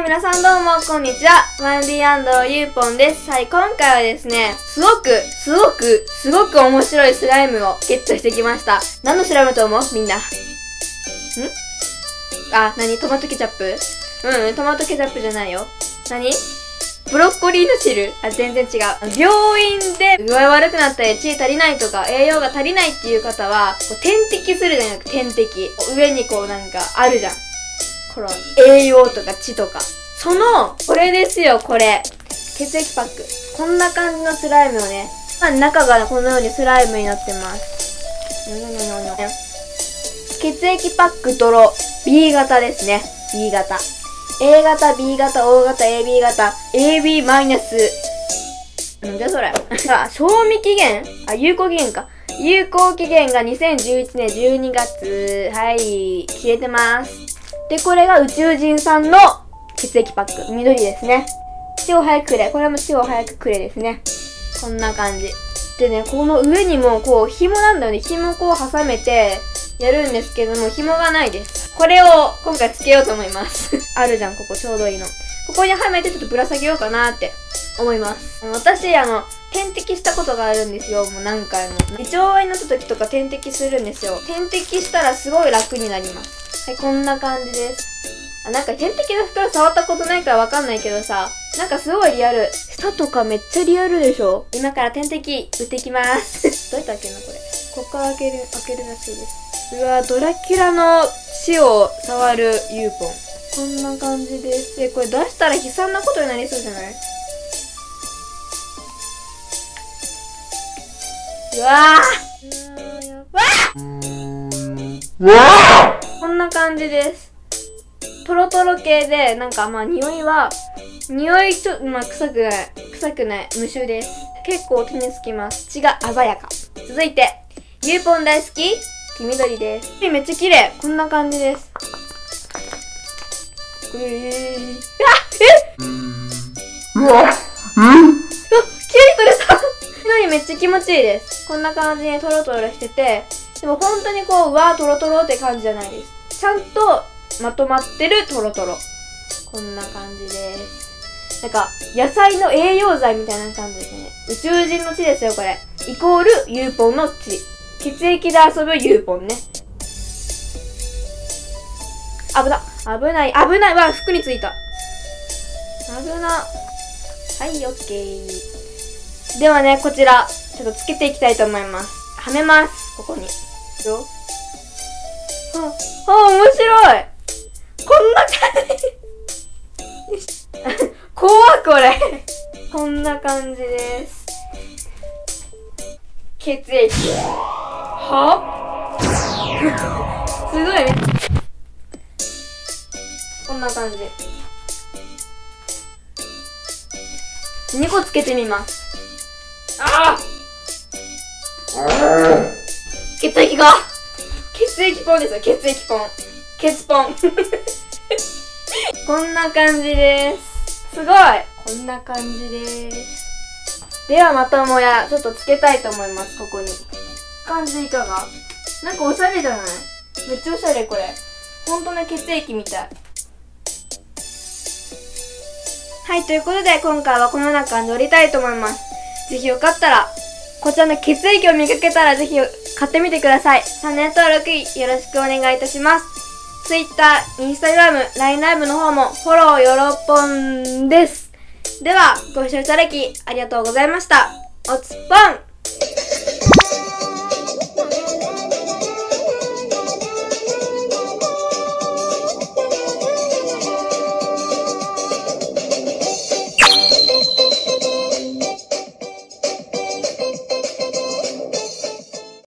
皆さんどうも、こんにちは。マンディ&ゆうぽんです。はい、今回はですね、すごく面白いスライムをゲットしてきました。何のスライムと思うみんな。トマトケチャップ？トマトケチャップじゃないよ。ブロッコリーの汁？全然違う。病院で具合悪くなったり、血足りないとか、栄養が足りないっていう方は、点滴するじゃなくて点滴。上にあるじゃん。この栄養とか血とか。これですよ、これ。血液パック。こんな感じのスライムをね、中がこのようにスライムになってます。血液パック泥 B 型ですね。B 型。A 型、B 型、O 型、AB 型、AB マイナス。なんだそれ。賞味期限？有効期限か。有効期限が2011年12月。はい、消えてます。で、これが宇宙人さんの血液パック。緑ですね。血を早くくれ。これも血を早くくれですね。こんな感じ。でね、この上にも紐なんだよね。紐挟めてやるんですけども、紐がないです。これを今回つけようと思います。あるじゃん、ここちょうどいいの。ここにはめてちょっとぶら下げようかなって思います。私、点滴したことがあるんですよ。もう何回も。胃腸炎になった時とか点滴するんですよ。点滴したらすごい楽になります。はい、こんな感じです。点滴の袋触ったことないからわかんないけどさ、すごいリアル。舌とかめっちゃリアルでしょ？今から点滴打っていきます。どうやって開けるのこれ。こっから開けるらしいです。うわ、ドラキュラの血を触るユーポン。こんな感じです。これ出したら悲惨なことになりそうじゃない？うわー、やばー！こんな感じです。トロトロ系で、匂い臭くない。無臭です。結構手につきます。血が鮮やか。続いて、ユーポン大好き？黄緑です。めっちゃ綺麗。こんな感じです。綺麗に取れた緑めっちゃ気持ちいいです。こんな感じにトロトロしてて、でも本当にうわートロトロって感じじゃないです。ちゃんとまとまってるトロトロ。こんな感じです。野菜の栄養剤みたいな感じですね。宇宙人の血ですよ、これ。イコール、ユーポンの血。血液で遊ぶユーポンね。危ない。わ、服についた。危な。はい、オッケー。ではね、こちら、ちょっとつけていきたいと思います。はめます。ここに。面白い。こんな感じ。怖っ、これ。こんな感じです。血液。すごいね。こんな感じ。2個つけてみます。血液ポンですよ、血液ポン。血ポン。こんな感じです。すごい。こんな感じです。ではまたもや、ちょっとつけたいと思います、ここに。感じいかが？おしゃれじゃない？めっちゃおしゃれ、これ。ほんとね、血液みたい。はい、ということで、今回はこの中に乗りたいと思います。ぜひよかったら、こちらの血液を見かけたら、ぜひ買ってみてください。チャンネル登録よろしくお願いいたします。Twitter、Instagram、LINE ライブの方もフォローよろぽんです。では、ご視聴いただきありがとうございました。おつぽん！